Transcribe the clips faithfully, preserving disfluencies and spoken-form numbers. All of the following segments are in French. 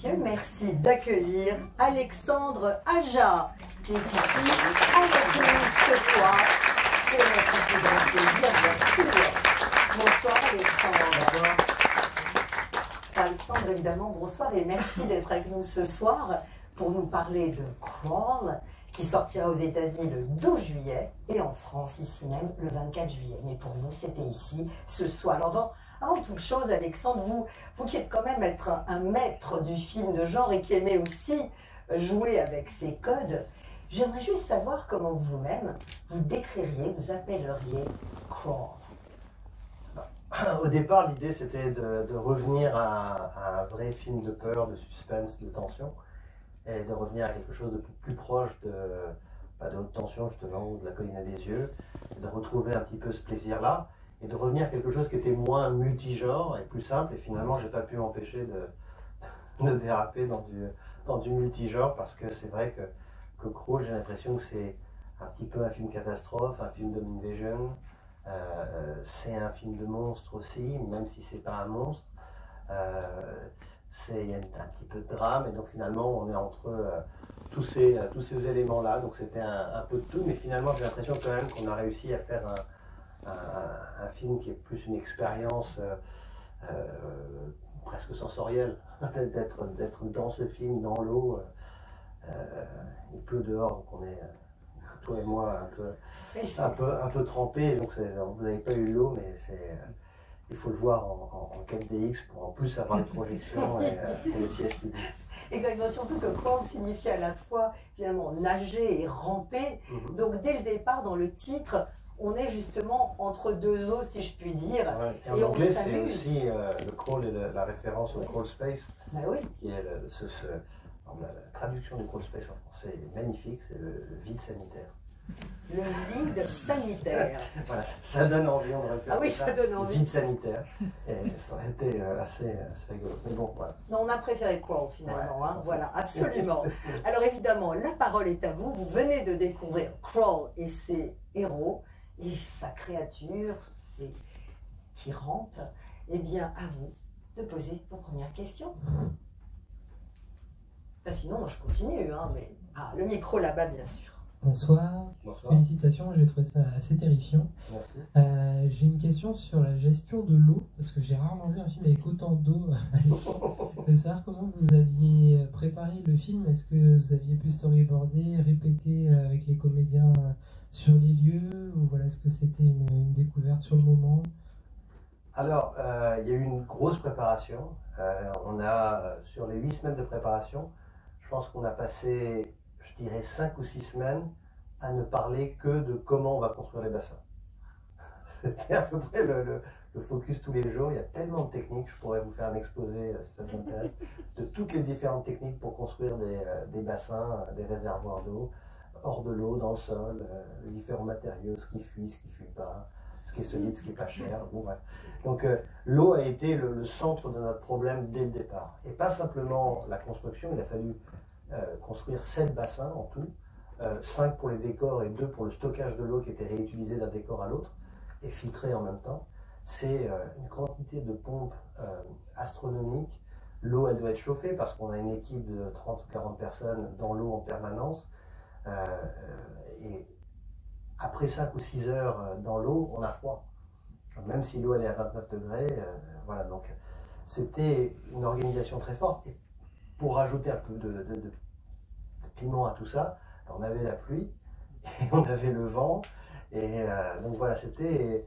messieurs, merci d'accueillir Alexandre Aja, qui est ici avec nous ce soir pour notre plus grand plaisir, bien sûr. Bonsoir Alexandre. Alexandre, évidemment, bonsoir et merci d'être avec nous ce soir pour nous parler de Crawl, qui sortira aux États-Unis le douze juillet et en France, ici même, le vingt-quatre juillet. Mais pour vous, c'était ici, ce soir. Alors, avant, avant toute chose, Alexandre, vous, vous qui êtes quand même être un, un maître du film de genre et qui aimez aussi jouer avec ses codes, j'aimerais juste savoir comment vous-même, vous décririez, vous appelleriez Crawl. Au départ, l'idée, c'était de, de revenir à, à un vrai film de peur, de suspense, de tension, et de revenir à quelque chose de plus proche de, bah, de haute tension, justement, ou de la colline à des yeux, et de retrouver un petit peu ce plaisir-là, et de revenir à quelque chose qui était moins multigenre et plus simple, et finalement, j'ai pas pu m'empêcher de, de déraper dans du, dans du multigenre, parce que c'est vrai que, que Crawl, j'ai l'impression que c'est un petit peu un film catastrophe, un film d'home invasion. Euh, c'est un film de monstre aussi, même si c'est pas un monstre. Euh, il y a un, un petit peu de drame, et donc finalement on est entre euh, tous ces, euh, tous ces éléments-là. Donc c'était un, un peu de tout, mais finalement j'ai l'impression quand même qu'on a réussi à faire un, un, un film qui est plus une expérience euh, euh, presque sensorielle, d'être d'être dans ce film, dans l'eau. Euh, il pleut dehors, donc on est... toi et moi, un peu, un peu, un peu trempés, donc vous n'avez pas eu l'eau, mais c'est, il faut le voir en, en, en quatre D X pour en plus avoir les projections et, et le siège public. Exactement, surtout que Crawl signifie à la fois finalement nager et ramper, mm-hmm. Donc dès le départ dans le titre, on est justement entre deux eaux, si je puis dire. Ouais. Et en et anglais, c'est aussi euh, le crawl et le, la référence au oui. Crawl space, bah oui. Qui est le, ce, ce, la, la traduction du crawl space en français est magnifique, c'est le, le vide sanitaire. Le vide sanitaire. Voilà, ça, ça donne envie, on aurait pu ah oui, ça, ça donne envie. Vide sanitaire. Et ça aurait été assez, assez rigolo. Mais bon, voilà. Non, on a préféré Crawl finalement. Ouais, hein, voilà, absolument. Alors évidemment, la parole est à vous. Vous venez de découvrir Crawl et ses héros et sa créature qui rampe. Eh bien, à vous de poser vos premières questions. Enfin, sinon, moi je continue. Hein, mais... ah, le micro là-bas, bien sûr. Bonsoir. Bonsoir. Félicitations, j'ai trouvé ça assez terrifiant. Merci. Euh, j'ai une question sur la gestion de l'eau, parce que j'ai rarement vu un film avec autant d'eau. Je veux savoir comment vous aviez préparé le film. Est-ce que vous aviez pu storyboarder, répéter avec les comédiens sur les lieux, ou voilà, est-ce que c'était une, une découverte sur le moment? Alors, euh, il y a eu une grosse préparation. Euh, on a, sur les huit semaines de préparation, je pense qu'on a passé, je dirais, cinq ou six semaines à ne parler que de comment on va construire les bassins. C'était à peu près le, le, le focus tous les jours. Il y a tellement de techniques, je pourrais vous faire un exposé si ça vous intéresse, de toutes les différentes techniques pour construire des, des bassins, des réservoirs d'eau, hors de l'eau, dans le sol, euh, les différents matériaux, ce qui fuit, ce qui ne fuit pas, ce qui est solide, ce qui n'est pas cher. Bon, bref. Donc euh, l'eau a été le, le centre de notre problème dès le départ. Et pas simplement la construction, il a fallu euh, construire sept bassins en tout, euh, cinq pour les décors et deux pour le stockage de l'eau qui était réutilisé d'un décor à l'autre et filtré en même temps. C'est euh, une quantité de pompes euh, astronomique. L'eau, elle doit être chauffée parce qu'on a une équipe de trente ou quarante personnes dans l'eau en permanence. Euh, et après cinq ou six heures dans l'eau, on a froid. Même si l'eau elle est à vingt-neuf degrés, euh, voilà, donc c'était une organisation très forte. Et pour rajouter un peu de, de, de, de piment à tout ça, on avait la pluie, et on avait le vent, et euh, donc voilà, c'était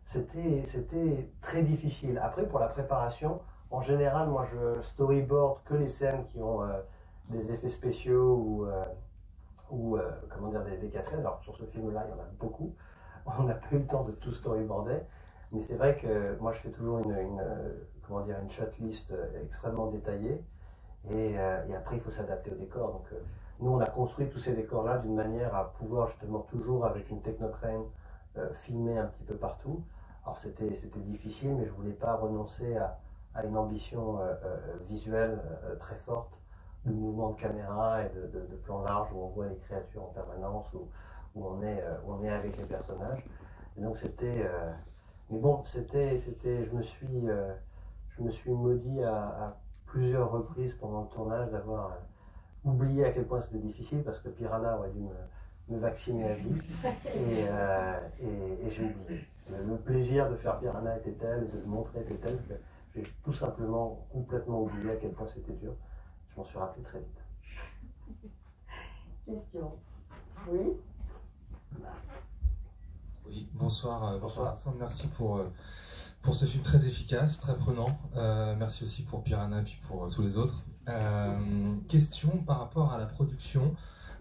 c'était très difficile. Après, pour la préparation, en général, moi je storyboard que les scènes qui ont euh, des effets spéciaux ou, euh, ou euh, comment dire, des, des cascades. Alors sur ce film-là, il y en a beaucoup. On n'a pas eu le temps de tout storyboarder. Mais c'est vrai que moi je fais toujours une, une, comment dire, une shotlist extrêmement détaillée et, euh, et après il faut s'adapter au décor. Donc euh, nous on a construit tous ces décors là d'une manière à pouvoir justement toujours avec une technocrane euh, filmer un petit peu partout. Alors c'était difficile, mais je voulais pas renoncer à, à une ambition euh, euh, visuelle euh, très forte, de mouvement de caméra et de, de, de plan large où on voit les créatures en permanence, où, où, on, est, euh, où on est avec les personnages. Et donc c'était... Mais bon, c'était, c'était, je me suis, euh, je me suis maudit à, à plusieurs reprises pendant le tournage d'avoir euh, oublié à quel point c'était difficile parce que Piranha aurait dû me, me vacciner à vie et, euh, et, et j'ai oublié. Le, le plaisir de faire Piranha était tel, de le montrer était tel que j'ai tout simplement complètement oublié à quel point c'était dur. Je m'en suis rappelé très vite. Question. Oui. Oui, bonsoir, euh, bonsoir Bonsoir. Alexandre, merci pour, euh, pour ce film très efficace, très prenant. Euh, merci aussi pour Piranha et puis pour euh, tous les autres. Euh, question par rapport à la production.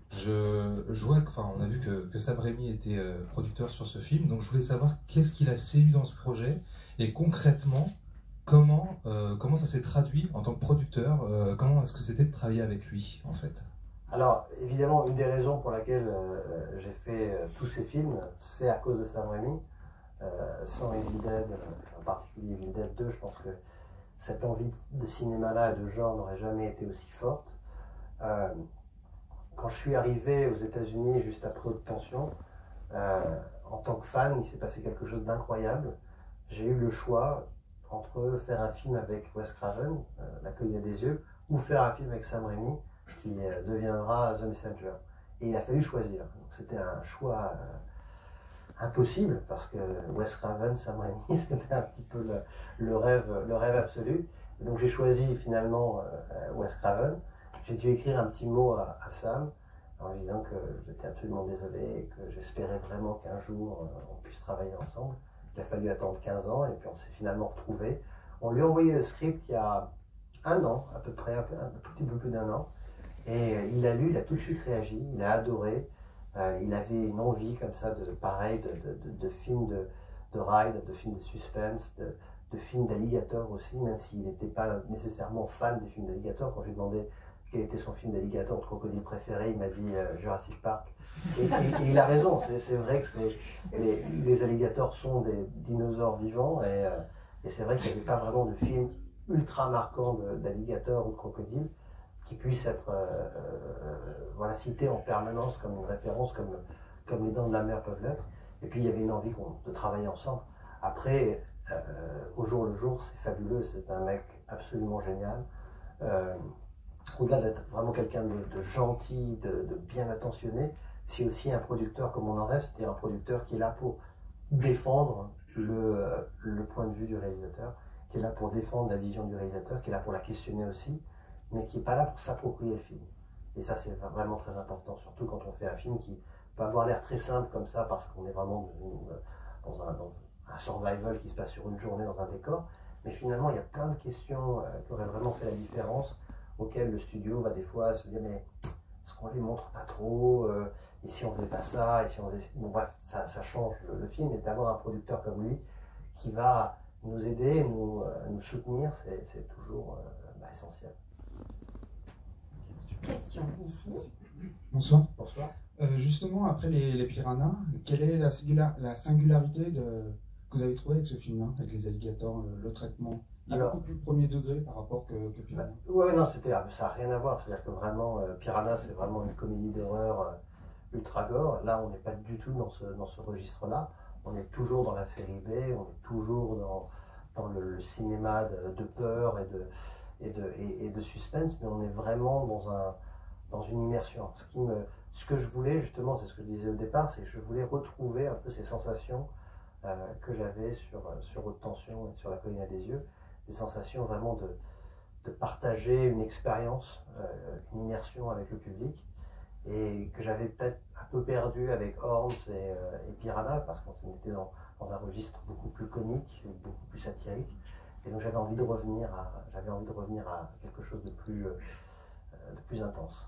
Je, je vois, enfin, on a vu que, que Sam Raimi était euh, producteur sur ce film, donc je voulais savoir qu'est-ce qu'il a séduit dans ce projet et concrètement, comment, euh, comment ça s'est traduit en tant que producteur, euh, comment est-ce que c'était de travailler avec lui en fait? Alors, évidemment, une des raisons pour laquelle euh, j'ai fait euh, tous ces films, c'est à cause de Sam Raimi. Euh, sans Evil Dead, euh, en particulier Evil Dead deux, je pense que cette envie de cinéma-là et de genre n'aurait jamais été aussi forte. Euh, quand je suis arrivé aux États-Unis juste après Haute Tension, euh, en tant que fan, il s'est passé quelque chose d'incroyable. J'ai eu le choix entre faire un film avec Wes Craven, euh, La Colline des yeux, ou faire un film avec Sam Raimi, qui euh, deviendra The Messenger. Et il a fallu choisir. C'était un choix euh, impossible, parce que Wes Craven, Sam Raimi, c'était un petit peu le, le, rêve, le rêve absolu. Et donc j'ai choisi finalement euh, Wes Craven. J'ai dû écrire un petit mot à, à Sam, en lui disant que j'étais absolument désolé et que j'espérais vraiment qu'un jour euh, on puisse travailler ensemble. Il a fallu attendre quinze ans et puis on s'est finalement retrouvés. On lui a envoyé le script il y a un an, à peu près, un, peu, un tout petit peu plus d'un an. Et euh, il a lu, il a tout de suite réagi, il a adoré. Euh, il avait une envie comme ça, de pareil, de, de, de, de films de, de ride, de films de suspense, de, de films d'alligator aussi, même s'il n'était pas nécessairement fan des films d'alligator. Quand je lui demandais quel était son film d'alligator de crocodile préféré, il m'a dit euh, Jurassic Park. Et, et, et il a raison, c'est vrai que les, les alligators sont des dinosaures vivants, et, euh, et c'est vrai qu'il n'y avait pas vraiment de film ultra marquant d'alligator ou de crocodile qui puisse être euh, euh, voilà, cité en permanence comme une référence, comme, comme les Dents de la Mer peuvent l'être. Et puis il y avait une envie de travailler ensemble. Après, euh, au jour le jour, c'est fabuleux, c'est un mec absolument génial. Euh, Au-delà d'être vraiment quelqu'un de, de gentil, de, de bien attentionné, c'est aussi un producteur comme on en rêve, c'est-à-dire un producteur qui est là pour défendre le, le point de vue du réalisateur, qui est là pour défendre la vision du réalisateur, qui est là pour la questionner aussi, mais qui n'est pas là pour s'approprier le film. Et ça, c'est vraiment très important, surtout quand on fait un film qui peut avoir l'air très simple comme ça, parce qu'on est vraiment dans un, dans un survival qui se passe sur une journée dans un décor, mais finalement, il y a plein de questions euh, qui auraient vraiment fait la différence, auxquelles le studio va des fois se dire, mais est-ce qu'on les montre pas trop, euh, et si on faisait pas ça, et si on faisait... Bon, bref, ça, ça change le, le film, et d'avoir un producteur comme lui qui va nous aider, nous, euh, nous soutenir, c'est toujours euh, bah, essentiel. Question ici. Bonsoir. Bonsoir. Euh, justement, après les, les piranhas, quelle est la, singula- la singularité de, que vous avez trouvée avec ce film-là, avec les alligators, le, le traitement? Il est Alors, beaucoup plus premier degré par rapport que, que Piranha. Bah, ouais, non, c'était, ça n'a rien à voir. C'est-à-dire que vraiment, euh, Piranha, c'est vraiment une comédie d'horreur euh, ultra gore. Là, on n'est pas du tout dans ce, dans ce registre-là. On est toujours dans la série B, on est toujours dans, dans le, le cinéma de, de peur et de, et, de, et, et de suspense, mais on est vraiment dans, un, dans une immersion. Ce, qui me, ce que je voulais, justement, c'est ce que je disais au départ, c'est que je voulais retrouver un peu ces sensations euh, que j'avais sur, sur Haute Tension et sur La Colline des yeux. Des sensations vraiment de, de partager une expérience, euh, une immersion avec le public, et que j'avais peut-être un peu perdu avec Horns et, euh, et Piranha, parce qu'on était dans, dans un registre beaucoup plus comique, beaucoup plus satirique, et donc j'avais envie de revenir à, j'avais envie de revenir à quelque chose de plus, euh, de plus intense.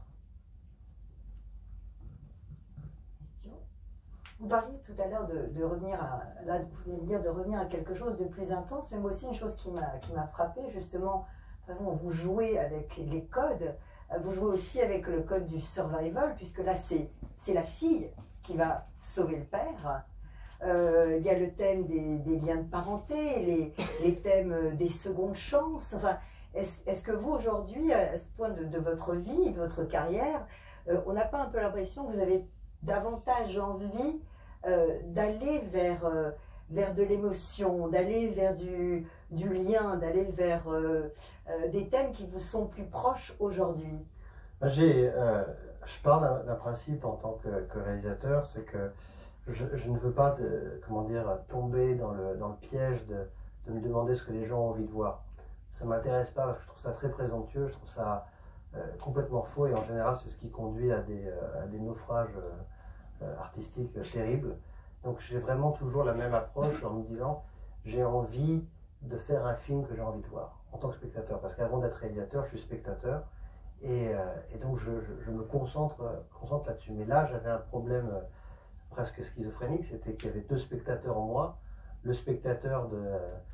Vous parliez tout à l'heure de, de revenir à, là, vous venez de dire de revenir à quelque chose de plus intense, mais moi aussi une chose qui m'a qui m'a frappée, justement, de toute façon, vous jouez avec les codes, vous jouez aussi avec le code du survival, puisque là, c'est c'est la fille qui va sauver le père. Euh, il y a le thème des, des liens de parenté, les, les thèmes des secondes chances. Enfin, est-ce est-ce que vous, aujourd'hui, à ce point de, de votre vie, de votre carrière, euh, on n'a pas un peu l'impression que vous avez davantage envie euh, d'aller vers, euh, vers de l'émotion, d'aller vers du, du lien, d'aller vers euh, euh, des thèmes qui vous sont plus proches aujourd'hui? J'ai, euh, je pars d'un principe en tant que, que réalisateur, c'est que je, je ne veux pas de, comment dire, tomber dans le, dans le piège de, de me demander ce que les gens ont envie de voir. Ça ne m'intéresse pas parce que je trouve ça très présomptueux, je trouve ça euh, complètement faux et en général c'est ce qui conduit à des, euh, à des naufrages euh, artistiques terribles. Donc j'ai vraiment toujours la même approche en me disant j'ai envie de faire un film que j'ai envie de voir en tant que spectateur, parce qu'avant d'être réalisateur je suis spectateur et, euh, et donc je, je, je me concentre, concentre là-dessus. Mais là j'avais un problème euh, presque schizophrénique, c'était qu'il y avait deux spectateurs en moi, le spectateur de,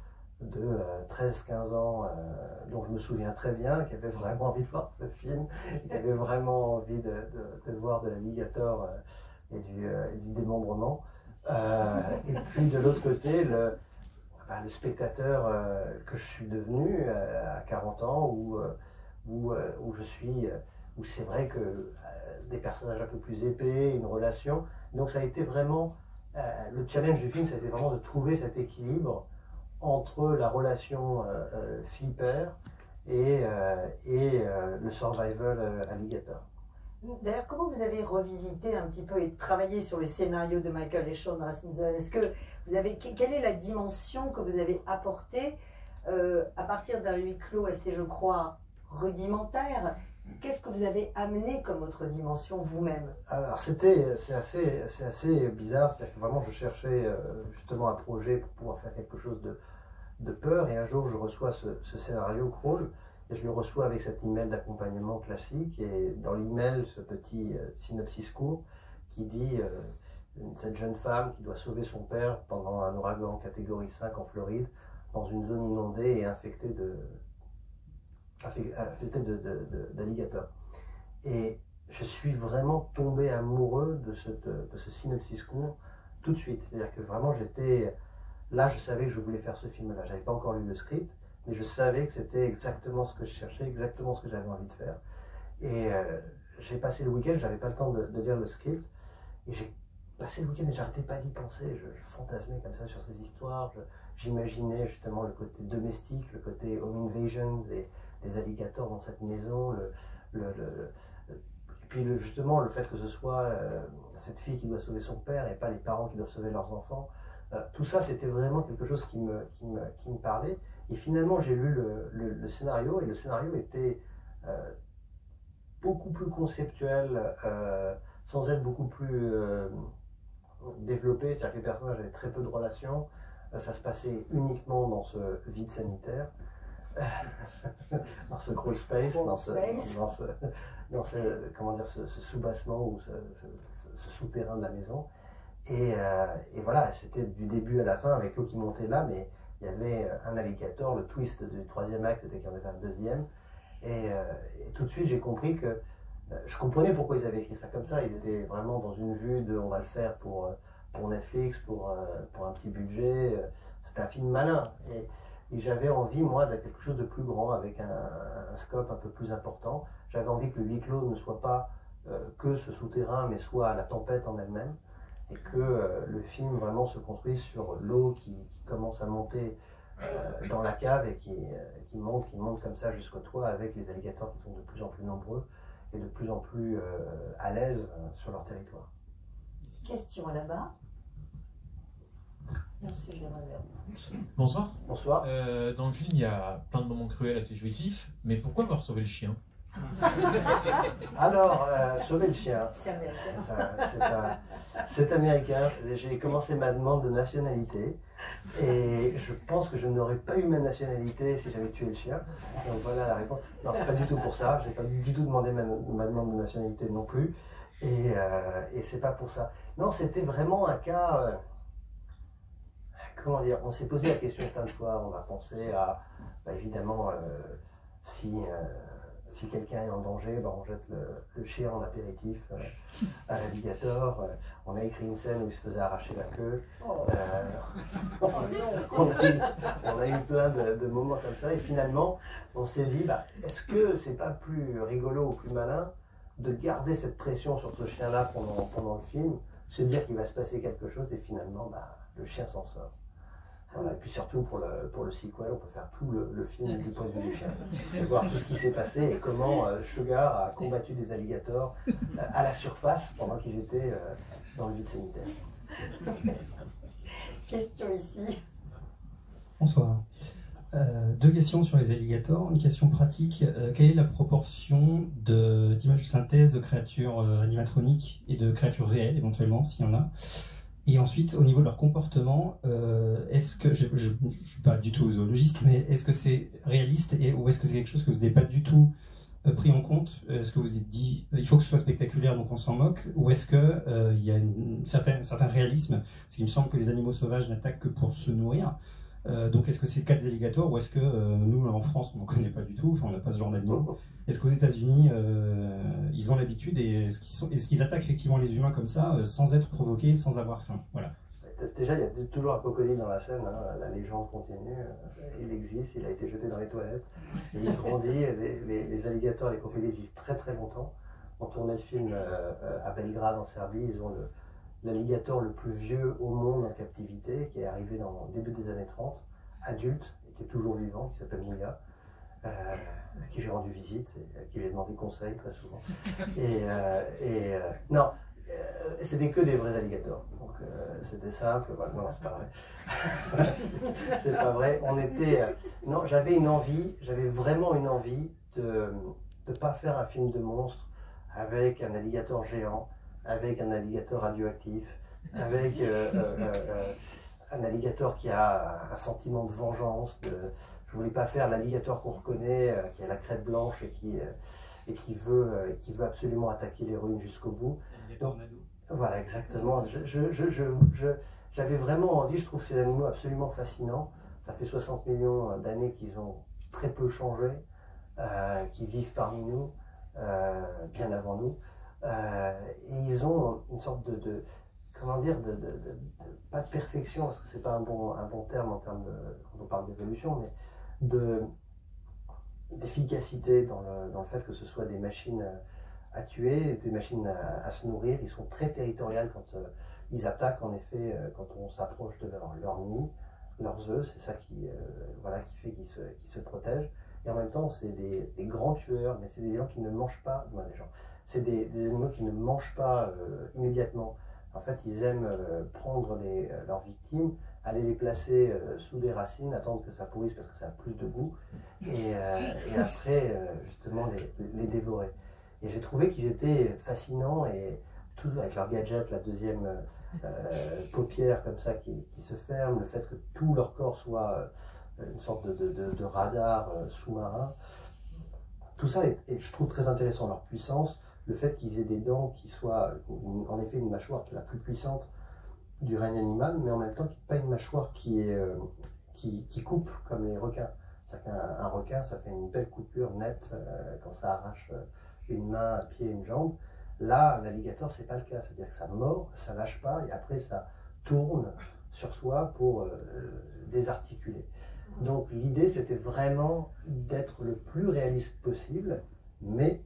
de euh, treize quinze ans, euh, dont je me souviens très bien, qui avait vraiment envie de voir ce film, qui avait vraiment envie de, de, de voir de l'alligator euh, et, du, euh, et du démembrement. Euh, et puis de l'autre côté, le, bah, le spectateur euh, que je suis devenu euh, à quarante ans, où, euh, où, euh, où je suis, euh, où c'est vrai que euh, des personnages un peu plus épais, une relation. Donc ça a été vraiment, euh, le challenge du film, ça a été vraiment de trouver cet équilibre entre la relation euh, euh, fille-père et, euh, et euh, le survival euh, alligator. D'ailleurs, comment vous avez revisité un petit peu et travaillé sur le scénario de Michael et Sean Rasmussen? Est-ce que vous avez, quelle est la dimension que vous avez apportée euh, à partir d'un huis clos assez, je crois, rudimentaire? Qu'est-ce que vous avez amené comme autre dimension vous-même? Alors c'était, c'est assez, c'est assez bizarre, c'est-à-dire que vraiment je cherchais euh, justement un projet pour pouvoir faire quelque chose de, de peur, et un jour je reçois ce, ce scénario Crawl, et je le reçois avec cet email d'accompagnement classique, et dans l'email ce petit euh, synopsis court qui dit euh, cette jeune femme qui doit sauver son père pendant un ouragan catégorie cinq en Floride, dans une zone inondée et infectée de infectée de, de, de, d'alligators. Et je suis vraiment tombé amoureux de, cette, de ce synopsis court tout de suite. C'est-à-dire que vraiment j'étais... Là je savais que je voulais faire ce film-là. J'avais pas encore lu le script, mais je savais que c'était exactement ce que je cherchais, exactement ce que j'avais envie de faire. Et euh, j'ai passé le week-end, j'avais pas le temps de, de lire le script, et j'ai passé le week-end et j'arrêtais pas d'y penser. Je, je fantasmais comme ça sur ces histoires. Je, j'imaginais justement le côté domestique, le côté home invasion, les, les alligators dans cette maison, le, le, le, le, et puis le, justement le fait que ce soit euh, cette fille qui doit sauver son père et pas les parents qui doivent sauver leurs enfants. Euh, tout ça, c'était vraiment quelque chose qui me, qui me, qui me parlait. Et finalement, j'ai lu le, le, le scénario, et le scénario était euh, beaucoup plus conceptuel, euh, sans être beaucoup plus euh, développé. C'est-à-dire que les personnages avaient très peu de relations. Euh, ça se passait uniquement dans ce vide sanitaire. Dans ce crawl space, dans ce, dans ce, dans ce, comment dire, ce, ce soubassement ou ce, ce, ce souterrain de la maison. Et, euh, et voilà, c'était du début à la fin avec l'eau qui montait là, mais il y avait un alligator. Le twist du troisième acte était qu'il y en avait un deuxième. Et, euh, et tout de suite, j'ai compris que euh, je comprenais pourquoi ils avaient écrit ça comme ça. Ils étaient vraiment dans une vue de on va le faire pour, pour Netflix, pour, pour un petit budget. C'était un film malin. Et, Et j'avais envie, moi, de quelque chose de plus grand, avec un, un scope un peu plus important. J'avais envie que le huis clos ne soit pas euh, que ce souterrain, mais soit la tempête en elle-même. Et que euh, le film vraiment se construise sur l'eau qui, qui commence à monter euh, dans la cave et qui, euh, qui monte, qui monte comme ça jusqu'au toit, avec les alligators qui sont de plus en plus nombreux et de plus en plus euh, à l'aise euh, sur leur territoire. Question là-bas. Merci, je Bonsoir. Bonsoir. Euh, dans le film, il y a plein de moments cruels assez jouissifs, mais pourquoi avoir sauvé le chien? Alors, euh, sauver le chien. C'est américain. C'est, un, c'est américain. J'ai commencé ma demande de nationalité et je pense que je n'aurais pas eu ma nationalité si j'avais tué le chien. Donc voilà la réponse. Non, c'est pas du tout pour ça. J'ai pas du tout demandé ma, ma demande de nationalité non plus. Et, euh, et c'est pas pour ça. Non, c'était vraiment un cas. Euh, Comment dire, on s'est posé la question plein de fois, on a pensé à, bah évidemment, euh, si, euh, si quelqu'un est en danger, bah on jette le, le chien en apéritif euh, à l'alligator. Euh, on a écrit une scène où il se faisait arracher la queue. Euh, on, a eu, on a eu plein de, de moments comme ça, et finalement, on s'est dit, bah, est-ce que c'est pas plus rigolo ou plus malin de garder cette pression sur ce chien-là pendant, pendant le film, se dire qu'il va se passer quelque chose, et finalement, bah, le chien s'en sort. Voilà. Et puis surtout pour le, pour le sequel, on peut faire tout le, le film du point de vue du chien. Et voir tout ce qui s'est passé et comment euh, Sugar a combattu des alligators euh, à la surface pendant qu'ils étaient euh, dans le vide sanitaire. Question ici. Bonsoir. Euh, deux questions sur les alligators. Une question pratique. Euh, quelle est la proportion de- d'images de synthèse de créatures euh, animatroniques et de créatures réelles, éventuellement, s'il y en a? Et ensuite, au niveau de leur comportement, euh, est-ce que, je ne suis pas du tout zoologiste, mais est-ce que c'est réaliste et, ou est-ce que c'est quelque chose que vous n'avez pas du tout euh, pris en compte? Est-ce que vous vous êtes dit, il faut que ce soit spectaculaire, donc on s'en moque? Ou est-ce qu'il euh, y a un certain, certain réalisme? Parce qu'il me semble que les animaux sauvages n'attaquent que pour se nourrir. Euh, donc est-ce que c'est le cas des alligators ou est-ce que euh, nous, en France, on n'en connaît pas du tout, enfin on n'a pas ce genre d'animaux? Est-ce qu'aux États-Unis, euh, ils ont l'habitude et est-ce qu'ils sont, est-ce qu'ils attaquent effectivement les humains comme ça, euh, sans être provoqués, sans avoir faim? Voilà. Déjà, il y a toujours un crocodile dans la scène, hein, la légende continue, il existe, il a été jeté dans les toilettes, et il grandit, les, les, les alligators et les crocodiles vivent très très longtemps. On tournait le film euh, à Belgrade en Serbie, ils ont l'alligator le, le plus vieux au monde en captivité, qui est arrivé dans le début des années trente, adulte, et qui est toujours vivant, qui s'appelle Mouya, euh, à qui j'ai rendu visite, et à qui j'ai demandé conseil très souvent. Et, euh, et euh, non, euh, c'était que des vrais alligators. Euh, c'était simple, voilà. Non, c'est pas vrai. C'est pas vrai. On était. Euh, non, j'avais une envie, j'avais vraiment une envie de ne pas faire un film de monstre avec un alligator géant, avec un alligator radioactif, avec euh, euh, euh, un alligator qui a un sentiment de vengeance. De, je voulais pas faire l'alligator qu'on reconnaît, euh, qui a la crête blanche et qui, euh, et qui, veut, euh, qui veut absolument attaquer l'héroïne jusqu'au bout. Donc, voilà, exactement. Je, je, je, je, je, j'avais vraiment envie, je trouve ces animaux absolument fascinants. Ça fait soixante millions d'années qu'ils ont très peu changé, euh, qu'ils vivent parmi nous, euh, bien avant nous. Euh, et ils ont une sorte de, de comment dire, de, de, de, de, pas de perfection, parce que c'est pas un bon, un bon terme en termes de, quand on parle d'évolution, mais de, d'efficacité dans le, dans le fait que ce soit des machines à tuer, des machines à, à se nourrir. Ils sont très territoriales quand euh, ils attaquent, en effet, euh, quand on s'approche de leur, leur nid, leurs œufs, c'est ça qui, euh, voilà, qui fait qu'ils se, qu'ils se protègent. Et en même temps, c'est des, des grands tueurs, mais c'est des gens qui ne mangent pas, moi, des gens, c'est des, des animaux qui ne mangent pas euh, immédiatement. En fait, ils aiment euh, prendre les, euh, leurs victimes, aller les placer euh, sous des racines, attendre que ça pourrisse parce que ça a plus de goût, et, euh, et après, euh, justement, les, les dévorer. Et j'ai trouvé qu'ils étaient fascinants, et tout avec leur gadget, la deuxième euh, paupière comme ça qui, qui se ferme, le fait que tout leur corps soit euh, une sorte de, de, de, de radar euh, sous-marin, tout ça est, est, je trouve très intéressant, leur puissance, le fait qu'ils aient des dents qui soient, une, en effet, une mâchoire qui est la plus puissante du règne animal, mais en même temps pas une mâchoire qui, est, euh, qui, qui coupe comme les requins. C'est-à-dire qu'un un requin, ça fait une belle coupure nette euh, quand ça arrache euh, une main, un pied, une jambe. Là, un alligator, c'est pas le cas. C'est-à-dire que ça mord, ça lâche pas, et après ça tourne sur soi pour euh, désarticuler. Donc l'idée, c'était vraiment d'être le plus réaliste possible, mais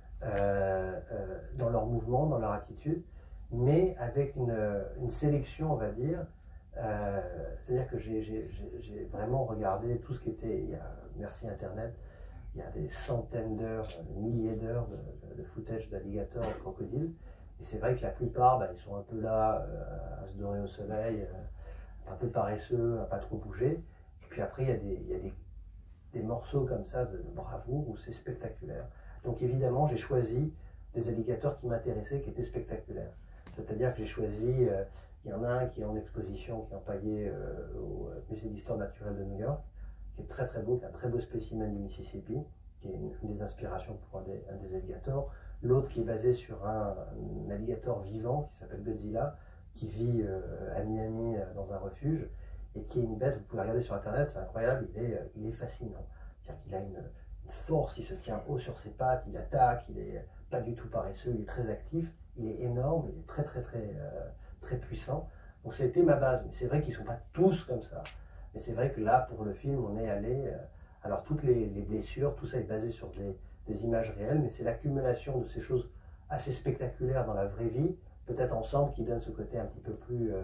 euh, euh, dans leur mouvement, dans leur attitude, mais avec une, une sélection, on va dire. Euh, C'est-à-dire que j'ai vraiment regardé tout ce qui était, il y a, merci Internet, il y a des centaines d'heures, des milliers d'heures de, de, de footage d'alligators et de crocodiles. Et c'est vrai que la plupart, bah, ils sont un peu là euh, à se dorer au soleil, euh, un peu paresseux, à pas trop bouger. Et puis après, il y a des, il y a des, des morceaux comme ça de, de bravoure où c'est spectaculaire. Donc évidemment, j'ai choisi des alligators qui m'intéressaient, qui étaient spectaculaires. C'est-à-dire que j'ai choisi, euh, il y en a un qui est en exposition, qui est empaillé euh, au Musée d'Histoire Naturelle de New York, qui est très très beau, qui est un très beau spécimen du Mississippi, qui est une, une des inspirations pour un des, un des alligators. L'autre qui est basé sur un, un alligator vivant qui s'appelle Godzilla, qui vit euh, à Miami euh, dans un refuge, et qui est une bête, vous pouvez regarder sur Internet, c'est incroyable, il est, euh, il est fascinant. C'est-à-dire qu'il a une, une force, il se tient haut sur ses pattes, il attaque, il est pas du tout paresseux, il est très actif, il est énorme, il est très très très, euh, très puissant. Donc c'était ma base, mais c'est vrai qu'ils ne sont pas tous comme ça. Mais c'est vrai que là, pour le film, on est allé... Euh, alors, toutes les, les blessures, tout ça est basé sur des, des images réelles, mais c'est l'accumulation de ces choses assez spectaculaires dans la vraie vie, peut-être ensemble, qui donne ce côté un petit peu plus euh,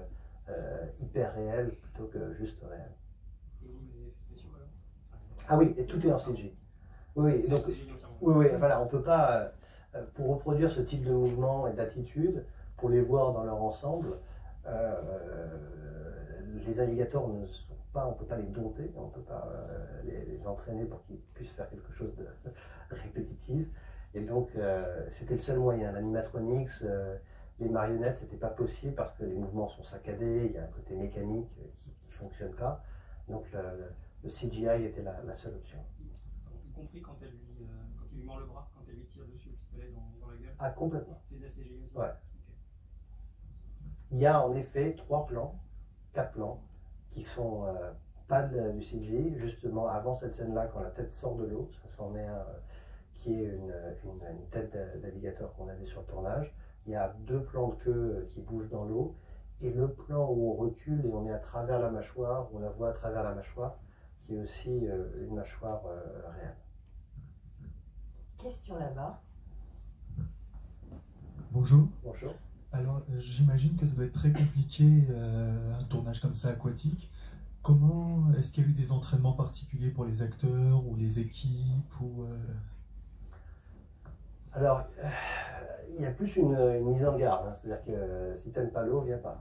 euh, hyper réel plutôt que juste réel. Et vous, les effets spéciaux alors? Ah oui, et tout est en C G. Oui, oui, donc, oui, oui, voilà, on peut pas, euh, pour reproduire ce type de mouvement et d'attitude, pour les voir dans leur ensemble, euh, les alligators ne sont pas, on ne peut pas les dompter, on ne peut pas euh, les, les entraîner pour qu'ils puissent faire quelque chose de répétitif. Et donc, euh, c'était le seul moyen. L'animatronics, euh, les marionnettes, c'était pas possible parce que les mouvements sont saccadés, il y a un côté mécanique qui ne fonctionne pas. Donc, le, le, le C G I était la, la seule option. Y compris quand, elle lui, euh, quand il lui mord le bras, quand elle lui tire dessus le pistolet dans, dans la gueule? Ah, complètement. C'est de la C G I aussi? Ouais. Il y a en effet trois plans, quatre plans, qui sont euh, pas de, du C G I, justement avant cette scène-là, quand la tête sort de l'eau, ça s'en est un, euh, qui est une, une, une tête d'alligator qu'on avait sur le tournage. Il y a deux plans de queue qui bougent dans l'eau, et le plan où on recule et on est à travers la mâchoire, on la voit à travers la mâchoire, qui est aussi euh, une mâchoire euh, réelle. Question là-bas. Bonjour. Bonjour. Alors, euh, j'imagine que ça doit être très compliqué, euh, un tournage comme ça aquatique. Comment est-ce qu'il y a eu des entraînements particuliers pour les acteurs ou les équipes ou, euh... Alors, euh, il y a plus une, une mise en garde, hein. C'est-à-dire que euh, si t'aimes pas l'eau, viens pas.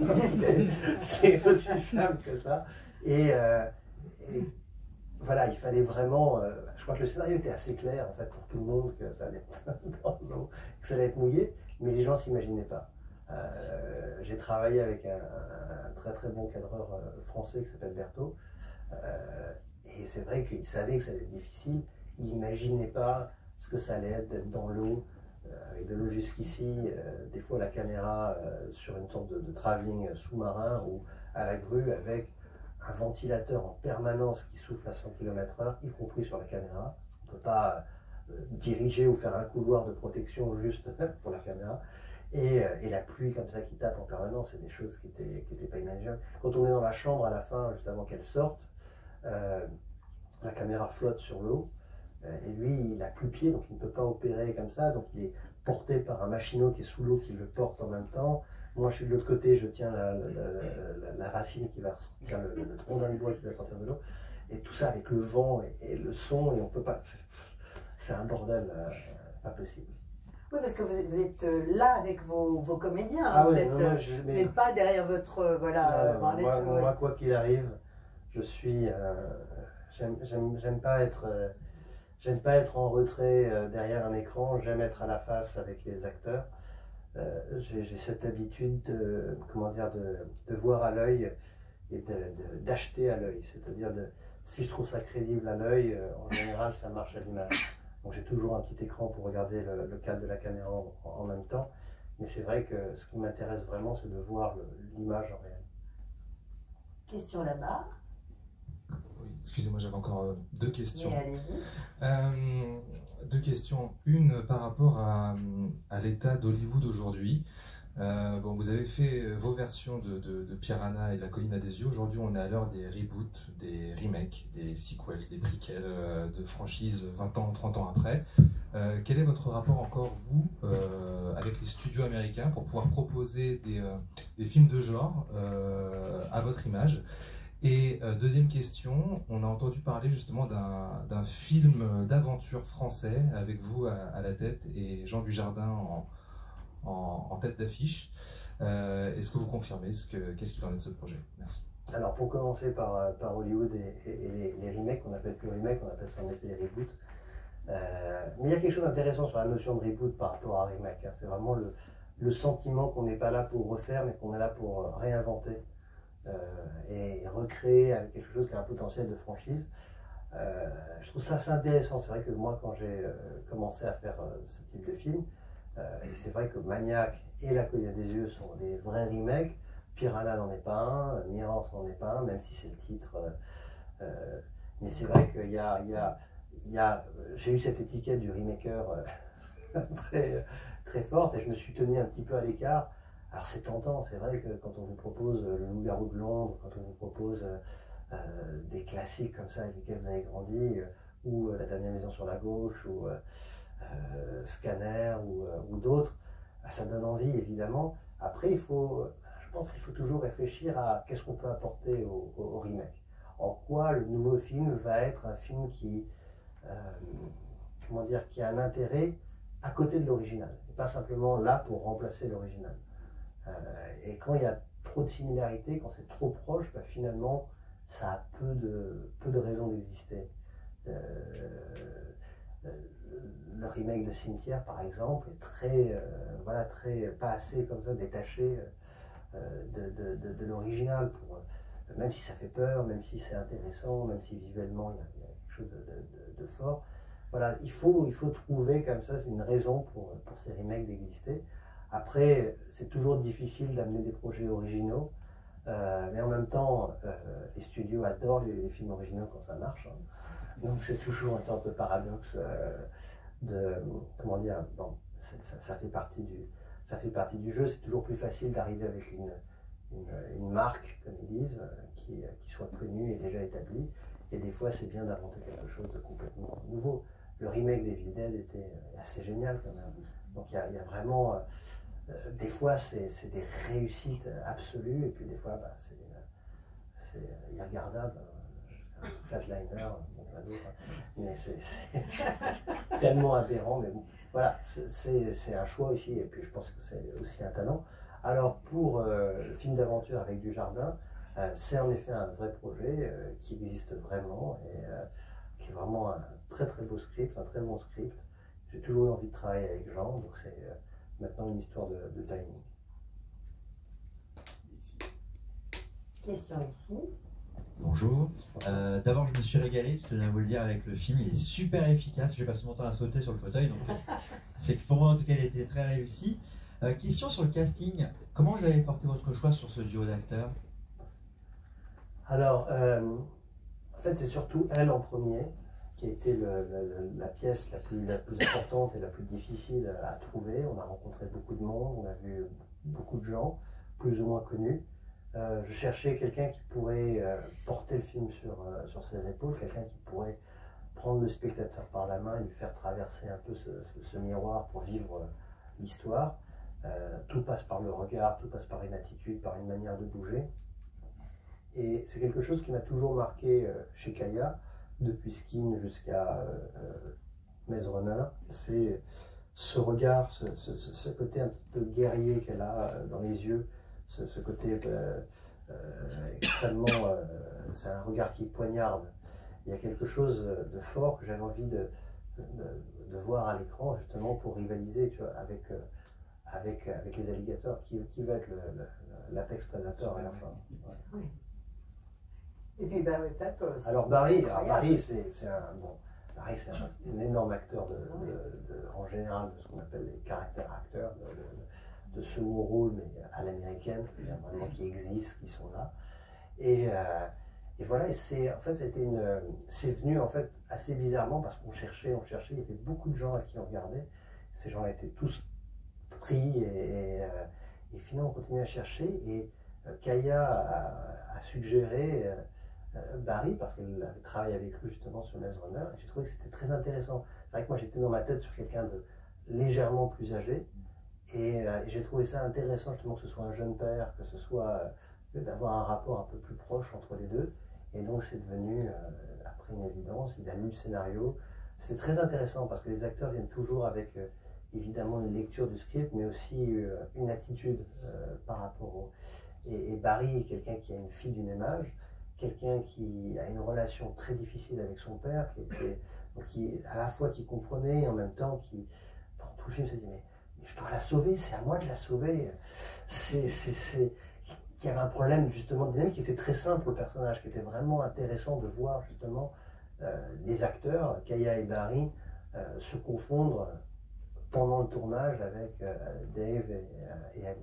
C'est aussi simple que ça. Et, euh, et voilà, il fallait vraiment. Euh, je crois que le scénario était assez clair en fait pour tout le monde que ça allait être dans l'eau, que ça allait être mouillé, mais les gens ne s'imaginaient pas. Euh, J'ai travaillé avec un, un très très bon cadreur euh, français qui s'appelle Berthaud, euh, et c'est vrai qu'il savait que ça allait être difficile. Il n'imaginait pas ce que ça allait être d'être dans l'eau, euh, avec de l'eau jusqu'ici, euh, des fois la caméra euh, sur une sorte de, de travelling sous-marin ou à la grue avec un ventilateur en permanence qui souffle à cent kilomètres heure, y compris sur la caméra. On ne peut pas euh, diriger ou faire un couloir de protection juste pour la caméra. Et, euh, et la pluie comme ça qui tape en permanence, c'est des choses qui n'étaient qui étaient pas imaginables. Quand on est dans la chambre à la fin, juste avant qu'elle sorte, euh, la caméra flotte sur l'eau. Et lui, il n'a plus pied, donc il ne peut pas opérer comme ça. Donc il est porté par un machinot qui est sous l'eau, qui le porte en même temps. Moi, je suis de l'autre côté, je tiens la, la, la, la racine qui va sortir, le, le tronc d'un bois qui va sortir de l'eau. Et tout ça avec le vent et, et le son, et on peut pas. C'est un bordel euh, pas possible. Oui, parce que vous êtes, vous êtes là avec vos, vos comédiens. Ah vous oui, n'êtes non, je, mais... pas derrière votre. Euh, voilà, non, non, avec, moi, euh, moi, quoi qu'il arrive, je suis. Euh, J'aime pas être. Euh, J'aime pas être en retrait euh, derrière un écran, j'aime être à la face avec les acteurs. Euh, J'ai cette habitude de, comment dire, de, de voir à l'œil et d'acheter à l'œil. C'est-à-dire, si je trouve ça crédible à l'œil, euh, en général, ça marche à l'image. Donc j'ai toujours un petit écran pour regarder le, le cadre de la caméra en, en même temps. Mais c'est vrai que ce qui m'intéresse vraiment, c'est de voir l'image en réel. Question là-bas. Oui, excusez-moi, j'avais encore euh, deux questions. Allez-y. Euh, deux questions. Une par rapport à, à l'état d'Hollywood aujourd'hui. Euh, bon, vous avez fait vos versions de, de, de Piranha et de La Colline à des yeux. Aujourd'hui, on est à l'heure des reboots, des remakes, des sequels, des prequels euh, de franchises vingt ans, trente ans après. Euh, quel est votre rapport encore, vous, euh, avec les studios américains pour pouvoir proposer des, euh, des films de genre euh, à votre image? Et euh, deuxième question, on a entendu parler justement d'un film d'aventure français avec vous à, à la tête et Jean Dujardin en, en, en tête d'affiche. Euh, Est-ce que vous confirmez ce que, qu'est-ce qu'il en est de ce projet? Merci. Alors pour commencer par, par Hollywood et, et, et les, les remakes, on appelle plus remake, on appelle ça en effet les reboots. Euh, mais il y a quelque chose d'intéressant sur la notion de reboot par rapport à remake. Hein. C'est vraiment le, le sentiment qu'on n'est pas là pour refaire, mais qu'on est là pour réinventer. Euh, et recréer avec quelque chose qui a un potentiel de franchise. Euh, je trouve ça assez intéressant. C'est vrai que moi, quand j'ai euh, commencé à faire euh, ce type de film, euh, et c'est vrai que Maniac et La Colline à des yeux sont des vrais remakes. Piranha n'en est pas un, Mirrors n'en est pas un, même si c'est le titre. Euh, euh, mais c'est vrai qu'il y a, il y a, il y a j'ai eu cette étiquette du remaker euh, très, très forte et je me suis tenu un petit peu à l'écart. Alors c'est tentant, c'est vrai que quand on vous propose Le Loup-garou de Londres, quand on vous propose euh, des classiques comme ça avec lesquels vous avez grandi, euh, ou euh, La dernière maison sur la gauche, ou euh, euh, Scanner, ou, euh, ou d'autres, bah, ça donne envie évidemment. Après, il faut, je pense qu'il faut toujours réfléchir à qu'est-ce qu'on peut apporter au, au, au remake. En quoi le nouveau film va être un film qui, euh, comment dire, qui a un intérêt à côté de l'original, et pas simplement là pour remplacer l'original. Euh, et quand il y a trop de similarités, quand c'est trop proche, bah, finalement, ça a peu de, peu de raisons d'exister. Euh, le remake de Cimetière, par exemple, est très, euh, voilà, très, pas assez comme ça détaché euh, de, de, de, de l'original, pour, même si ça fait peur, même si c'est intéressant, même si visuellement il y a, il y a quelque chose de, de, de fort. Voilà, il faut, il faut trouver comme ça une raison pour, pour ces remakes d'exister. Après, c'est toujours difficile d'amener des projets originaux, euh, mais en même temps, euh, les studios adorent les, les films originaux quand ça marche. Hein. Donc c'est toujours une sorte de paradoxe euh, de, comment dire, bon, ça, ça, fait partie du, ça fait partie du jeu. C'est toujours plus facile d'arriver avec une, une, une marque, comme ils disent, qui, qui soit connue et déjà établie. Et des fois, c'est bien d'inventer quelque chose de complètement nouveau. Le remake d'Evil Dead était assez génial quand même. Donc il y, y a vraiment, euh, des fois, c'est des réussites absolues, et puis des fois, bah, c'est irregardable. Flatliner, mais c'est tellement aberrant, mais bon, voilà, c'est un choix aussi, et puis je pense que c'est aussi un talent. Alors pour euh, le film d'aventure avec Dujardin, euh, c'est en effet un vrai projet euh, qui existe vraiment, et euh, qui est vraiment un très très beau script, un très bon script. J'ai toujours eu envie de travailler avec Jean, donc c'est euh, maintenant une histoire de, de timing. Question ici. Bonjour. Euh, D'abord, je me suis régalé, je tenais à vous le dire, avec le film. Il est super efficace. J'ai passé mon temps à sauter sur le fauteuil. Donc, c'est que pour moi, en tout cas, il était très réussi. Euh, question sur le casting. Comment vous avez porté votre choix sur ce duo d'acteurs? Alors, euh, en fait, c'est surtout elle en premier qui a été le, le, la pièce la plus, la plus importante et la plus difficile à trouver. On a rencontré beaucoup de monde, on a vu beaucoup de gens, plus ou moins connus. Euh, je cherchais quelqu'un qui pourrait euh, porter le film sur, euh, sur ses épaules, quelqu'un qui pourrait prendre le spectateur par la main et lui faire traverser un peu ce, ce, ce miroir pour vivre euh, l'histoire. Euh, tout passe par le regard, tout passe par une attitude, par une manière de bouger. Et c'est quelque chose qui m'a toujours marqué euh, chez Kaya, depuis Skin jusqu'à euh, Maze Runner. C'est ce regard, ce, ce, ce côté un petit peu guerrier qu'elle a euh, dans les yeux, Ce, ce côté euh, euh, extrêmement, euh, c'est un regard qui poignarde. Il y a quelque chose de fort que j'avais envie de, de, de voir à l'écran, justement pour rivaliser, tu vois, avec, euh, avec, avec les alligators, qui, qui va être l'Apex Predator à la fin. Ouais. Oui. Et puis Barry Pepper aussi. Alors Barry, alors Barry c'est un, bon, Barry, c'est un, un énorme acteur, de, de, de, en général, de ce qu'on appelle les caractères acteurs, de, de, de second rôle, mais à l'américaine, c'est-à-dire vraiment qui existent, qui sont là. Et, euh, et voilà, et c'est en fait, c'était une, c'est venu en fait assez bizarrement parce qu'on cherchait, on cherchait, il y avait beaucoup de gens à qui on regardait. Ces gens-là étaient tous pris et, et, euh, et finalement on continuait à chercher. Et euh, Kaya a, a suggéré euh, euh, Barry parce qu'elle avait travaillé avec lui justement sur Maze Runner. Et j'ai trouvé que c'était très intéressant. C'est vrai que moi j'étais dans ma tête sur quelqu'un de légèrement plus âgé. Et, euh, et j'ai trouvé ça intéressant justement que ce soit un jeune père, que ce soit euh, d'avoir un rapport un peu plus proche entre les deux. Et donc c'est devenu, euh, après une évidence, il a lu le scénario. C'est très intéressant parce que les acteurs viennent toujours avec euh, évidemment une lecture du script, mais aussi euh, une attitude euh, par rapport au... Et, et Barry est quelqu'un qui a une fille du même âge, quelqu'un qui a une relation très difficile avec son père, qui était, donc qui, à la fois qui comprenait et en même temps qui, pendant tout le film, se dit mais, mais je dois la sauver, c'est à moi de la sauver. C'est, c'est, c'est... qui avait un problème justement de dynamique qui était très simple au personnage, qui était vraiment intéressant de voir justement euh, les acteurs, Kaya et Barry, euh, se confondre pendant le tournage avec euh, Dave et, euh, et Ali.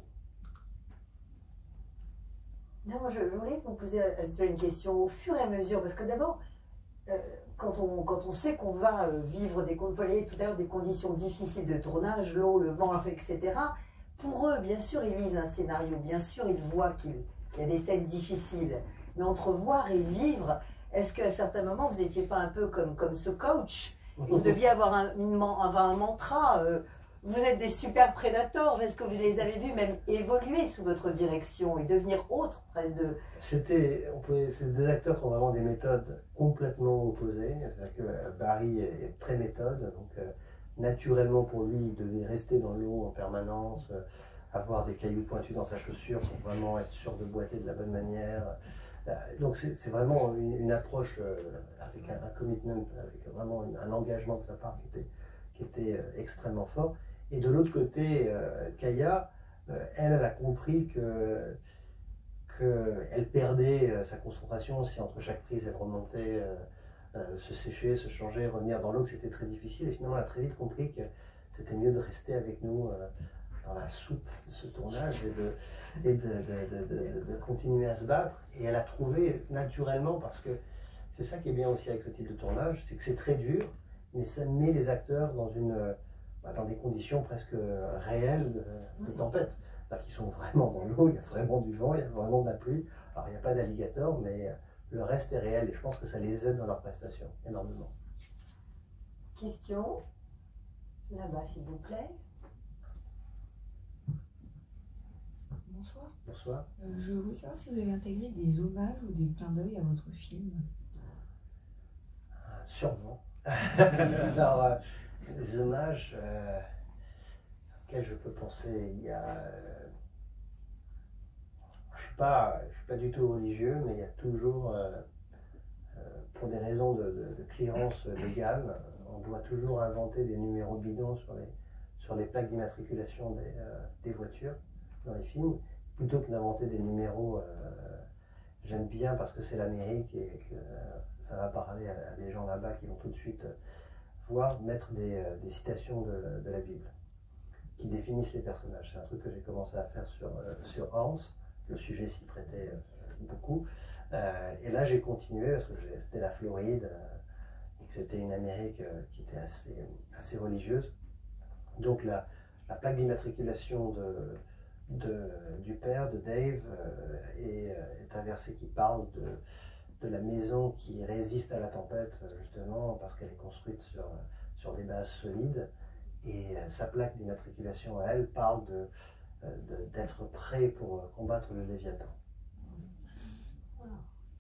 Non, moi je, je voulais vous poser une question au fur et à mesure, parce que d'abord, euh, quand, on, quand on sait qu'on va euh, vivre des, vous voyez tout à l'heure des conditions difficiles de tournage, l'eau, le vent, et cetera, pour eux, bien sûr, ils lisent un scénario, bien sûr, ils voient qu'il y a des scènes difficiles, mais entre voir et vivre, est-ce qu'à certains moments, vous n'étiez pas un peu comme, comme ce coach, vous deviez avoir un, une, avoir un mantra, euh, vous êtes des super prédateurs. Est-ce que vous les avez vus même évoluer sous votre direction et devenir autres presque de... C'était, on pouvait, c'est deux acteurs qui ont vraiment des méthodes complètement opposées. C'est-à-dire que Barry est, est très méthode, donc euh, naturellement pour lui, il devait rester dans l'eau en permanence, euh, avoir des cailloux pointus dans sa chaussure pour vraiment être sûr de boiter de la bonne manière. Euh, donc c'est, c'est vraiment une, une approche euh, avec un, un commitment, avec vraiment une, un engagement de sa part qui était, qui était euh, extrêmement fort. Et de l'autre côté, euh, Kaya, euh, elle, elle a compris que qu'elle perdait euh, sa concentration si entre chaque prise elle remontait, euh, euh, se sécher, se changer, revenir dans l'eau, que c'était très difficile. Et finalement, elle a très vite compris que c'était mieux de rester avec nous euh, dans la soupe de ce tournage et, de, et de, de, de, de, de continuer à se battre. Et elle a trouvé naturellement, parce que c'est ça qui est bien aussi avec ce type de tournage, c'est que c'est très dur, mais ça met les acteurs dans, une, bah, dans des conditions presque réelles de, de tempête. C'est-à-dire qu'ils sont vraiment dans l'eau, il y a vraiment du vent, il y a vraiment de la pluie. Alors il n'y a pas d'alligator, mais le reste est réel et je pense que ça les aide dans leur prestation énormément. Question là-bas, s'il vous plaît. Bonsoir. Bonsoir. Euh, je voulais savoir si vous avez intégré des hommages ou des clins d'œil à votre film. Sûrement. Alors, euh, des hommages euh, auxquels je peux penser, il y a... Euh, je ne suis, suis pas du tout religieux, mais il y a toujours, euh, euh, pour des raisons de, de, de clearance légale, on doit toujours inventer des numéros bidons sur les, sur les plaques d'immatriculation des, euh, des voitures dans les films, plutôt que d'inventer des numéros. Euh, j'aime bien parce que c'est l'Amérique et que euh, ça va parler à, à des gens là-bas qui vont tout de suite euh, voir mettre des, euh, des citations de, de la Bible qui définissent les personnages. C'est un truc que j'ai commencé à faire sur, euh, sur Hans. Le sujet s'y prêtait euh, beaucoup. Euh, et là, j'ai continué parce que c'était la Floride euh, et que c'était une Amérique euh, qui était assez, assez religieuse. Donc, la, la plaque d'immatriculation de, de, du père, de Dave, euh, est, est un verset qui parle de, de la maison qui résiste à la tempête, justement, parce qu'elle est construite sur, sur des bases solides. Et euh, sa plaque d'immatriculation à elle parle de. d'être prêt pour combattre le Léviathan. Voilà.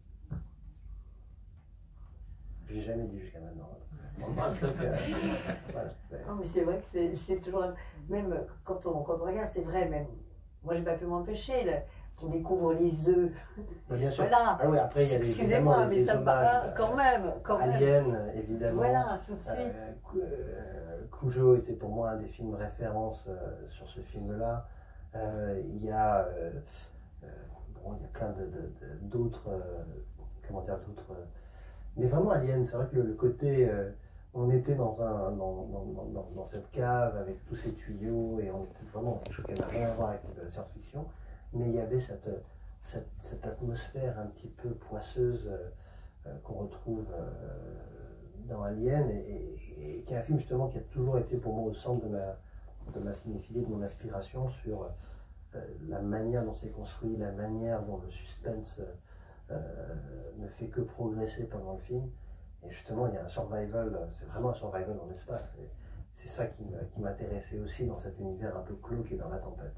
Je l'ai jamais dit jusqu'à maintenant. Donc, euh, voilà. Non, mais c'est vrai que c'est toujours... Même quand on, quand on regarde, c'est vrai, même... Moi, j'ai pas pu m'empêcher, là, on découvre les œufs. Bien sûr. Voilà. Ah oui, après, il y a les, excusez-moi, mais les ça me va quand même. Quand Alien, même. évidemment. Voilà, tout de suite. Euh, Cujo était pour moi un des films références euh, sur ce film-là. Euh, il y a euh, euh, bon, il y a plein de, de, de, d'autres euh, comment dire d'autres euh, mais vraiment Alien, c'est vrai que le, le côté euh, on était dans un dans, dans, dans, dans cette cave avec tous ces tuyaux et on était vraiment quelque chose qui n'avait rien à voir avec la science-fiction, mais il y avait cette, cette, cette atmosphère un petit peu poisseuse euh, euh, qu'on retrouve euh, dans Alien et, et, et qui est un film justement qui a toujours été pour moi au centre de ma de ma cinéphilie, de mon aspiration sur euh, la manière dont c'est construit, la manière dont le suspense euh, ne fait que progresser pendant le film. Et justement, il y a un survival, c'est vraiment un survival dans l'espace. Et c'est ça qui m'intéressait aussi dans cet univers un peu clos qui est dans la tempête.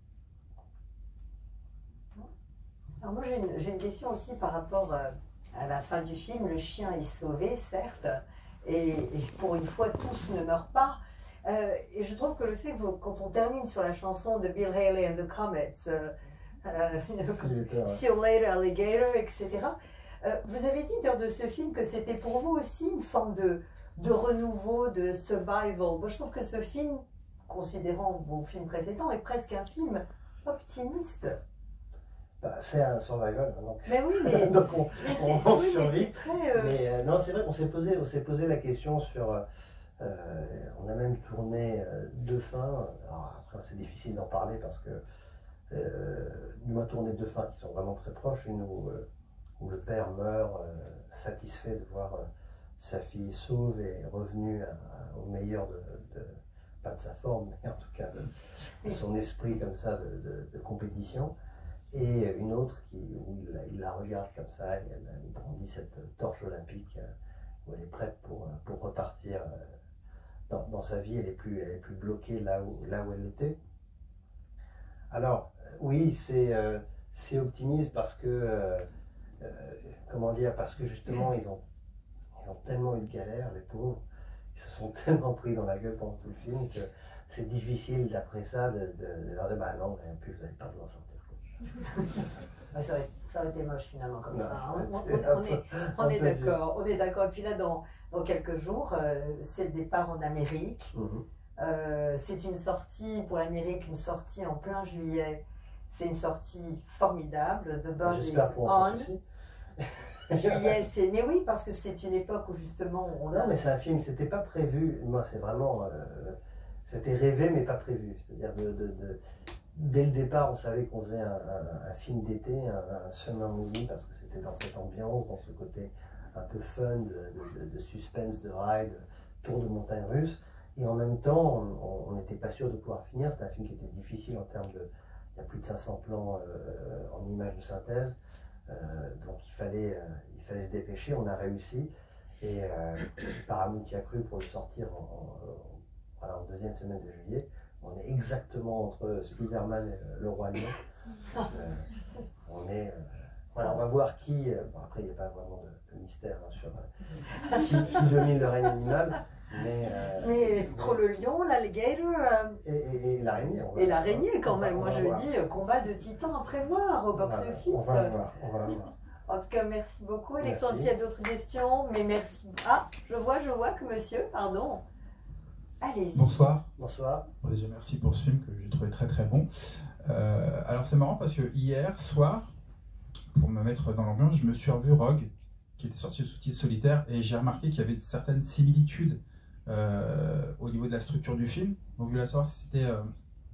Alors moi, j'ai une, j'ai une question aussi par rapport euh, à la fin du film. Le chien est sauvé, certes, et, et pour une fois, tous ne meurent pas. Euh, et je trouve que le fait que vous, quand on termine sur la chanson de Bill Haley and the Comets, euh, euh, See you later alligator, et cetera, euh, vous avez dit lors de ce film que c'était pour vous aussi une forme de, de renouveau, de survival. Moi, je trouve que ce film, considérant vos films précédents, est presque un film optimiste. Bah, c'est un survival. Donc, mais oui, mais, donc on, mais on, on oui, survit. Mais, très, euh... mais euh, non, c'est vrai qu'on s'est posé, on s'est posé la question sur. Euh, Euh, on a même tourné euh, deux fins. Alors après, c'est difficile d'en parler parce que euh, nous avons tourné deux fins qui sont vraiment très proches. Une où, euh, où le père meurt euh, satisfait de voir euh, sa fille sauve et revenue à, à, au meilleur de, de, pas de sa forme, mais en tout cas de, de son esprit comme ça de, de, de compétition. Et une autre qui, où il, il la regarde comme ça et elle, elle brandit cette torche olympique euh, où elle est prête pour, pour repartir. Euh, dans, dans sa vie, elle est plus, elle est plus bloquée là où, là où elle était. Alors, oui, c'est euh, c'est optimiste parce que, euh, euh, comment dire, parce que justement, ils ont, ils ont tellement eu de galères, les pauvres. Ils se sont tellement pris dans la gueule pendant tout le film que c'est difficile, d'après ça, de, de, de leur dire, bah non, mais plus, vous n'allez pas devoir sortir. Ouais, ça, aurait, ça aurait été moche finalement comme Non, ça. ça On, aurait on- été on un est, peu- on un est peu dur. d'accord, on est d'accord. Et puis là, dans, dans quelques jours, euh, c'est le départ en Amérique. Mhm. Euh, c'est une sortie pour l'Amérique, une sortie en plein juillet. C'est une sortie formidable. The Buzz is J'espère pour en on. France aussi. Juillet, c'est. Mais oui, parce que c'est une époque où justement on a. Non, mais c'est un film, c'était pas prévu. Moi, c'est vraiment. Euh, c'était rêvé, mais pas prévu. C'est-à-dire, de, de, de- dès le départ, on savait qu'on faisait un, un- un film d'été, un, un summer movie, parce que c'était dans cette ambiance, dans ce côté un peu fun, de, de- de- de suspense, de ride, tour de montagne russe. Et en même temps, on n'était pas sûr de pouvoir finir. C'était un film qui était difficile en termes de. Il y a plus de cinq cents plans euh, en images de synthèse. Euh, donc il fallait, euh, il fallait se dépêcher, on a réussi. Et euh, Paramount y a cru pour le sortir en, en- en- voilà, en deuxième semaine de juillet. On est exactement entre Spider-Man et euh, le Roi Lion. Euh, on est. euh, voilà, on va voir qui. euh, bon, après, il n'y a pas vraiment de, de mystère hein, sur euh, qui, qui domine le règne animal. Mais, euh, Mais trop le lion, l'alligator. euh, et, et- et l'araignée. on va- Et l'araignée quand on va- même. on Moi va je voir. dis euh, combat de titans à prévoir au Voilà, box-office. on va voir, on va voir. En tout cas, merci beaucoup Alexandre. Merci. S'il y a d'autres questions, mais merci. Ah, je vois, je vois que monsieur, pardon. Allez-y. Bonsoir. Bonsoir. Bon, déjà, merci pour ce film que j'ai trouvé très très bon. Euh, alors, c'est marrant parce que hier soir, pour me mettre dans l'ambiance, je me suis revu Rogue, qui était sorti sous titre solitaire, et j'ai remarqué qu'il y avait certaines similitudes euh, au niveau de la structure du film. Donc, je voulais savoir si c'était euh,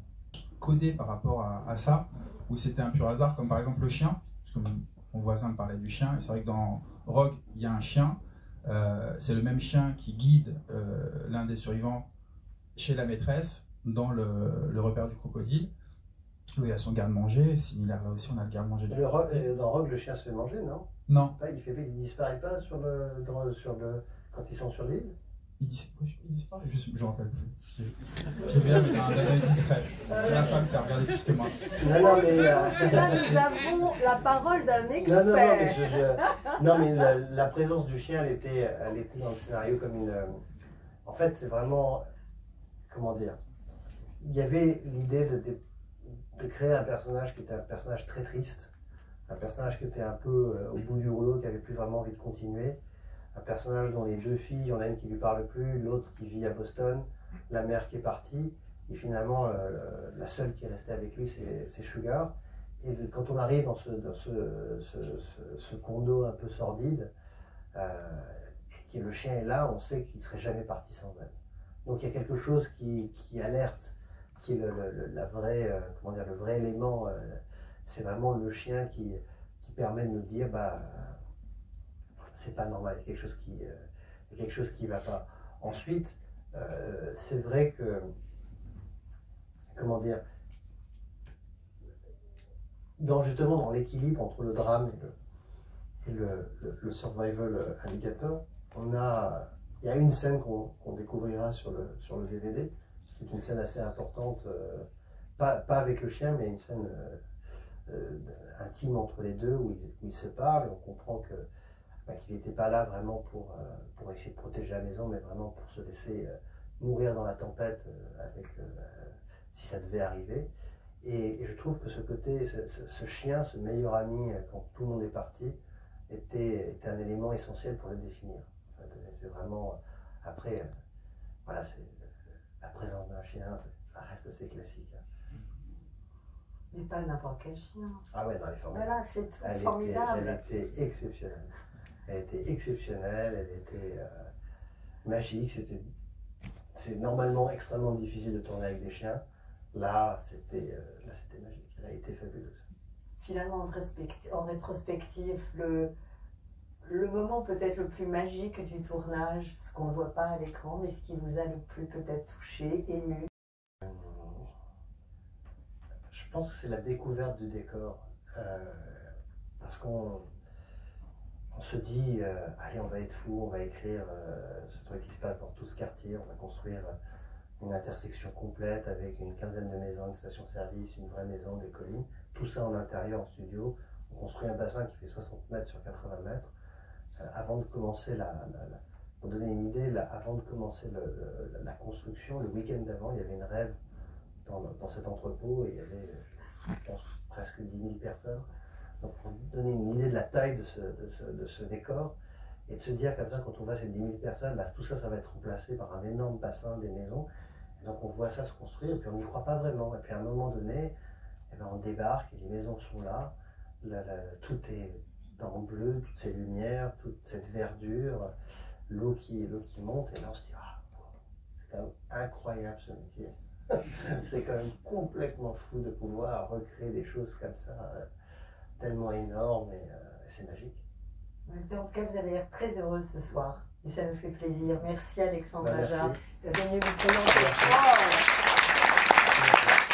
codé par rapport à, à ça, ou si c'était un pur hasard, comme par exemple le chien. Parce que mon, mon voisin me parlait du chien, et c'est vrai que dans Rogue, il y a un chien. Euh, c'est le même chien qui guide euh, l'un des survivants chez la maîtresse dans le, le repère du crocodile, où il y a son garde-manger, similaire là aussi, on a le garde-manger du Le Ro- euh, dans Rogue, le chien se fait manger, non? Non. Pas, il fait il disparaît pas sur le, dans- sur le, quand ils sont sur l'île? Il, dis, il disparaît, je ne me rappelle plus. Je J'ai bien un, un œil discret. La femme qui a regardé plus que moi. Non, non, mais, euh, Parce que là, nous avons la parole d'un expert. Non, non, non, mais, je, je- non, mais la, la présence du chien, elle était, elle était dans le scénario comme une. euh, En fait, c'est vraiment. Comment dire? Il y avait l'idée de, de, de créer un personnage qui était un personnage très triste, un personnage qui était un peu euh, au bout du rouleau, qui avait plus vraiment envie de continuer, un personnage dont les deux filles, il y en a une qui lui parle plus, l'autre qui vit à Boston, la mère qui est partie, et finalement euh, la seule qui est restée avec lui, c'est c'est Sugar. Et de- quand on arrive dans ce, dans ce, ce, ce- ce condo un peu sordide, euh, et que le chien est là, on sait qu'il ne serait jamais parti sans elle. Donc il y a quelque chose qui, qui alerte, qui est le, le- le- la vraie, euh, comment dire, le vrai élément. euh, c'est vraiment le chien qui, qui permet de nous dire, bah, c'est pas normal, il y a quelque chose qui, euh, il y a quelque chose qui va pas. Ensuite, euh, c'est vrai que, comment dire, dans justement dans l'équilibre entre le drame et le, et le, le- le survival alligator, on a, il y a une scène qu'on qu'on découvrira sur le, sur le D V D, qui est une scène assez importante, euh, pas, pas avec le chien, mais une scène euh, euh, intime entre les deux où ils, où ils se parlent et on comprend que bah, qu'il n'était pas là vraiment pour, euh, pour essayer de protéger la maison, mais vraiment pour se laisser euh, mourir dans la tempête euh, avec, euh, si ça devait arriver. Et, et je trouve que ce côté, ce, ce- ce chien, ce meilleur ami, euh, quand tout le monde est parti, était, était un élément essentiel pour le définir. En fait, et c'est vraiment, euh, après, euh, voilà, c'est la présence d'un chien, c'est- ça reste assez classique. hein. Mais pas n'importe quel chien. Ah ouais, non, elle est formidable. Voilà, c'est tout Elle était- formidable. elle était exceptionnelle. Elle était exceptionnelle, elle était euh, magique. C'était, c'est normalement extrêmement difficile de tourner avec des chiens. Là, c'était, euh, là, c'était magique. Elle a été fabuleuse. Finalement, en, réspect- en rétrospective, le, le moment peut-être le plus magique du tournage, ce qu'on ne voit pas à l'écran, mais ce qui vous a le plus peut-être touché, ému. Je pense que c'est la découverte du décor. Euh, parce qu'on on se dit, euh, allez, on va être fou, on va écrire euh, ce truc qui se passe dans tout ce quartier, on va construire une intersection complète avec une quinzaine de maisons, une station-service, une vraie maison, des collines, tout ça en intérieur, en studio. On construit un bassin qui fait soixante mètres sur quatre-vingts mètres. Euh, avant de commencer la, la, la pour donner une idée, là, avant de commencer le, le, la construction, le week-end d'avant, il y avait une rêve dans, dans cet entrepôt et il y avait je pense, presque dix mille personnes. Donc pour donner une idée de la taille de ce, de ce, de ce décor et de se dire comme ça, quand on voit ces dix mille personnes, bah, tout ça, ça va être remplacé par un énorme bassin, des maisons. Et donc on voit ça se construire et puis on n'y croit pas vraiment. Et puis à un moment donné, eh ben, on débarque et les maisons sont là, la, la, tout est en bleu, toutes ces lumières, toute cette verdure. L'eau qui, l'eau qui monte, et là on se dit, ah, c'est quand même incroyable ce métier. C'est quand même complètement fou de pouvoir recréer des choses comme ça, euh, tellement énormes, et euh, c'est magique. En tout cas, vous avez l'air très heureux ce soir, et ça me fait plaisir. Merci Alexandre Ben, Aja merci. d'être venu nous présenter.